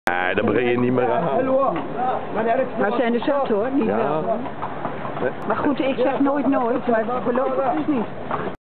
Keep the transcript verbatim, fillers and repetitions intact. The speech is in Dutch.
Nee, dat begin je niet meer aan. Maar zijn er zat hoor, niet Ja. wel. Maar goed, ik zeg nooit nooit, maar voorlopig dus niet.